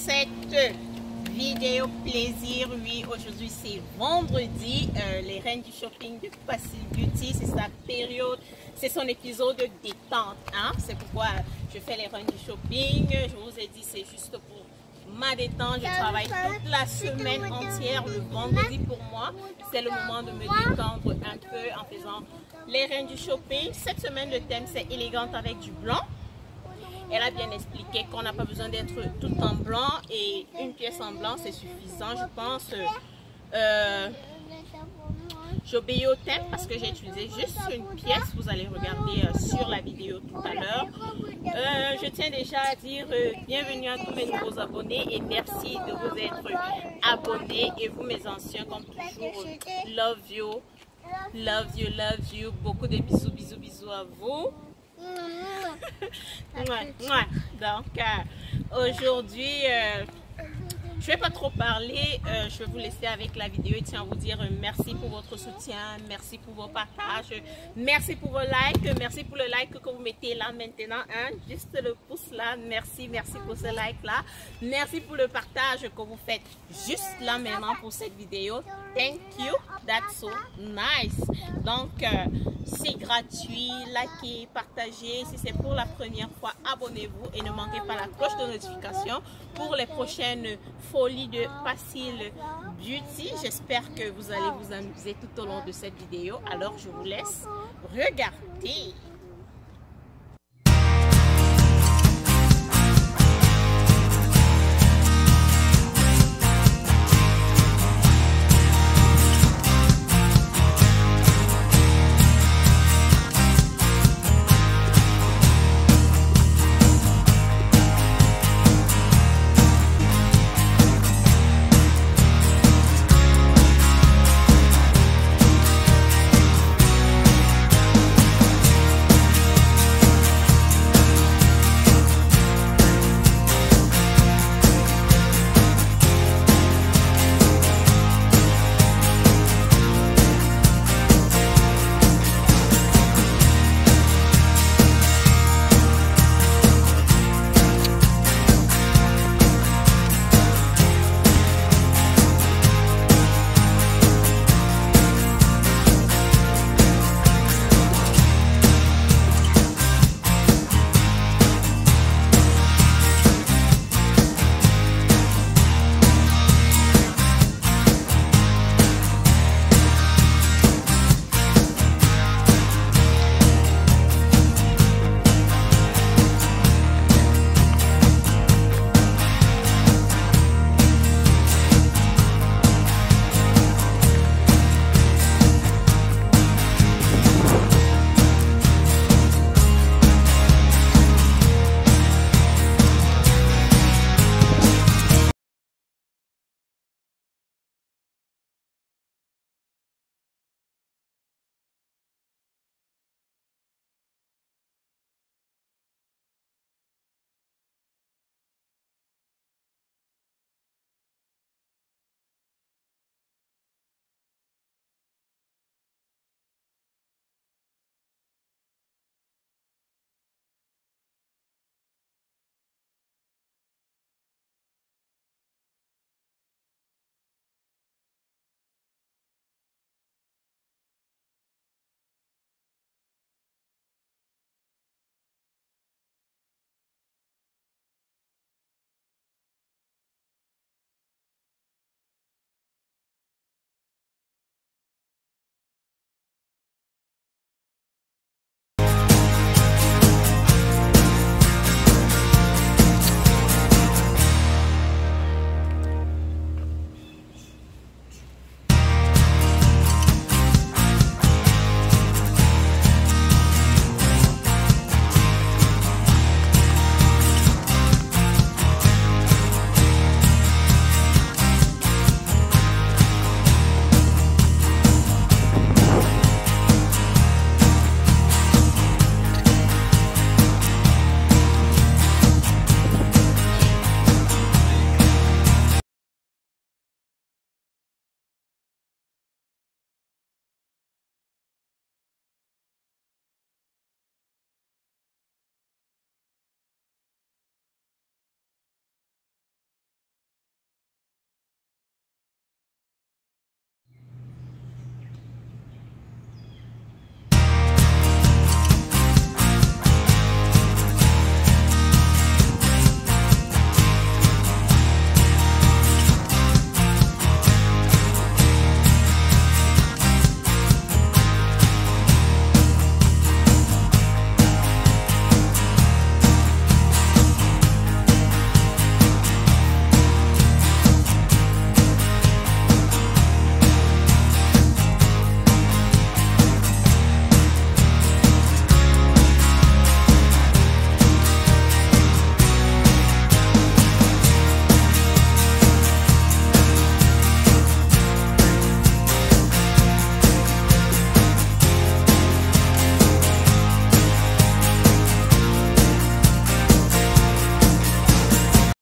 cette vidéo plaisir. Oui, aujourd'hui c'est vendredi, les reines du shopping de Passy Beauty, c'est sa période, c'est son épisode de détente, hein? C'est pourquoi je fais les reines du shopping. Je vous ai dit, c'est juste pour ma détente. Je travaille toute la semaine entière. Le vendredi pour moi, c'est le moment de me détendre un peu en faisant les reines du shopping. Cette semaine, le thème c'est élégante avec du blanc. Elle a bien expliqué qu'on n'a pas besoin d'être tout en blanc et une pièce en blanc c'est suffisant. Je pense j'obéis au thème parce que j'ai utilisé juste une pièce. Vous allez regarder sur la vidéo tout à l'heure. Je tiens déjà à dire bienvenue à tous mes nouveaux abonnés et merci de vous être abonnés. Et vous mes anciens, comme toujours, love you, love you, love you. Beaucoup de bisous, bisous, bisous à vous. Donc aujourd'hui je vais pas trop parler, je vais vous laisser avec la vidéo et tiens à vous dire merci pour votre soutien, merci pour vos partages, merci pour vos likes, merci pour le like que vous mettez là maintenant, hein, juste le pouce là, merci pour ce like là, merci pour le partage que vous faites juste là maintenant pour cette vidéo. Thank you, that's so nice. Donc c'est gratuit, likez, partagez. Si c'est pour la première fois, abonnez-vous et ne manquez pas la cloche de notification pour les prochaines folies de Passy Beauty. J'espère que vous allez vous amuser tout au long de cette vidéo. Alors je vous laisse regarder.